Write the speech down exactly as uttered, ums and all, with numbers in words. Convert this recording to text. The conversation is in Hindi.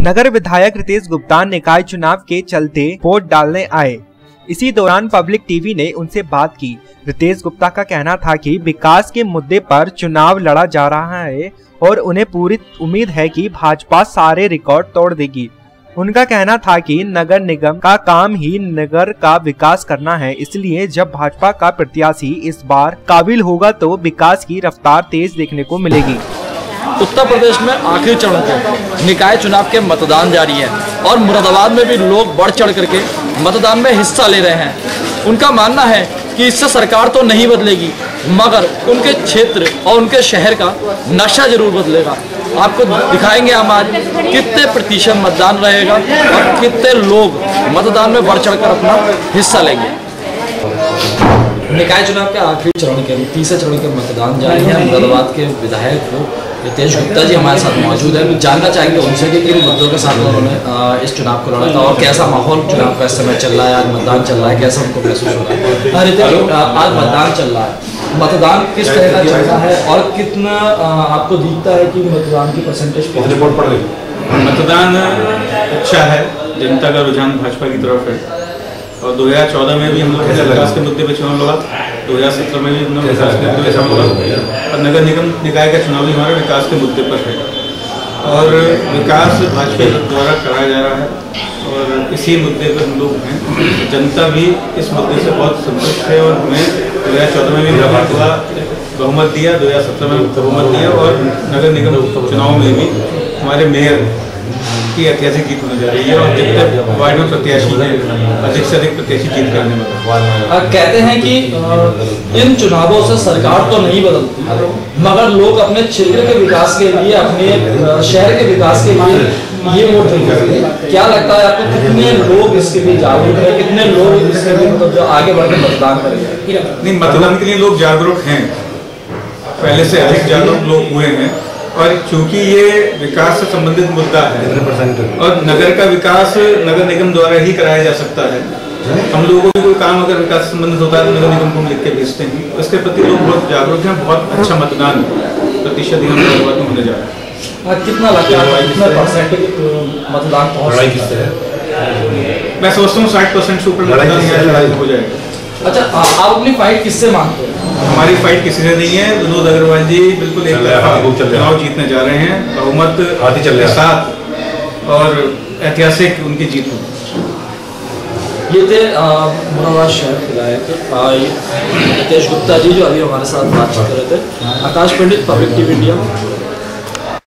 नगर विधायक रितेश गुप्ता निकाय चुनाव के चलते वोट डालने आए। इसी दौरान पब्लिक टीवी ने उनसे बात की। रितेश गुप्ता का कहना था कि विकास के मुद्दे पर चुनाव लड़ा जा रहा है और उन्हें पूरी उम्मीद है कि भाजपा सारे रिकॉर्ड तोड़ देगी। उनका कहना था कि नगर निगम का काम ही नगर का विकास करना है, इसलिए जब भाजपा का प्रत्याशी इस बार काबिल होगा तो विकास की रफ्तार तेज देखने को मिलेगी। उत्तर प्रदेश में आखिरी चरण के निकाय चुनाव के मतदान जारी है और मुरादाबाद में भी लोग बढ़ चढ़ करके मतदान में हिस्सा ले रहे हैं। उनका मानना है कि इससे सरकार तो नहीं बदलेगी, मगर उनके क्षेत्र और उनके शहर का नक्शा जरूर बदलेगा। आपको दिखाएंगे हम आज कितने प्रतिशत मतदान रहेगा और कितने लोग मतदान में बढ़ चढ़कर अपना हिस्सा लेंगे। निकाय चुनाव के आखिरी चरण के तीसरे चरण के मतदान जारी है। मुरादाबाद के विधायक रितेश गुप्ता जी हमारे साथ मौजूद है। जानना चाहेंगे उनसे कि किन मुद्दों के साथ उन्होंने इस चुनाव को लड़ा था और कैसा माहौल चुनाव का इस समय चल रहा है, आज मतदान चल रहा है, कैसा उनको महसूस हो रहा है। रितेश, आज मतदान चल रहा है, मतदान किस तरह का चल रहा है और कितना आपको दिखता है कि मतदान की परसेंटेज रिपोर्ट पड़ रही? मतदान अच्छा है, जनता का रुझान भाजपा की तरफ है और दो हज़ार चौदह में भी हम लोग विकास के मुद्दे पर चुनाव लड़ा, दो हज़ार सत्रह में भी हम लोग विकास के मुद्दे पर चुनाव लड़ा और नगर निगम निकाय का चुनाव भी हमारे विकास के मुद्दे पर है और विकास भाजपा द्वारा कराया जा रहा है और इसी मुद्दे पर हम लोग हैं। जनता भी इस मुद्दे से बहुत संतुष्ट है और हमें दो हज़ार चौदह में भी बहुमत दिया, दो हज़ार सत्रह में बहुमत दिया और नगर निगम चुनाव में भी हमारे मेयर की ऐतिहासिक जीत होने जा रही है और जितने वार्ड में प्रत्याशी हैं अधिक से अधिक प्रत्याशी जीत करने वाले। कहते हैं कि इन चुनावों से सरकार तो नहीं बदलती, मगर लोग अपने क्षेत्र के विकास के लिए, अपने शहर के विकास के लिए ये वोट नहीं करते। क्या लगता है आपको, कितने लोग इसके लिए जागरूक है, कितने लोग इसके लिए मतलब जो आगे बढ़ के मतदान करेंगे? नहीं, मतदान के लिए लोग जागरूक हैं, पहले से अधिक जागरूक लोग हुए हैं और चूंकि ये विकास से संबंधित मुद्दा है और नगर का विकास नगर निगम द्वारा ही कराया जा सकता है। हम लोगों को भी कोई काम अगर विकास से संबंधित होता है तो नगर निगम को हम लिख के भेजते हैं। इसके प्रति लोग बहुत जागरूक हैं, बहुत अच्छा मतदान प्रतिशत में होने जा रहा है। कितना लगता है, कितना परसेंट मतदान मैं सोचता हूँ साठ परसेंट से ऊपर मतदान हो जाएगा। अच्छा, आप अपनी फाइट किससे मांगते हैं? हमारी फाइट किसी से नहीं है। विनोद अग्रवाल जी बिल्कुल एक चुनाव जीतने जा रहे हैं, बहुमत के साथ और ऐतिहासिक उनकी जीत होगी। ये थे मुरादाबाद शहर विधायक रितेश गुप्ता जी जो अभी हमारे साथ बातचीत कर रहे थे। Akash Pandit, public TV India.